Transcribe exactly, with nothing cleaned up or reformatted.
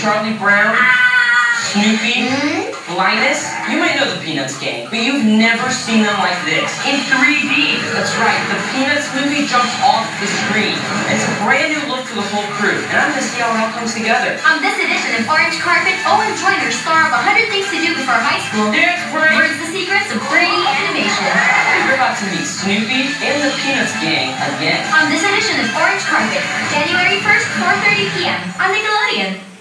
Charlie Brown, Snoopy, Linus. You might know the Peanuts gang, but you've never seen them like this. In three D. That's right, the Peanuts movie jumps off the screen. It's a brand new look for the whole crew, and I'm gonna see how it all comes together. On this edition of Orange Carpet, Owen Joyner, star of one hundred Things to Do Before High School, Dance break! learns the secrets of three D animation. You're about to meet Snoopy and the Peanuts gang again. On this edition of Orange Carpet, January first, four thirty p m on Nickelodeon.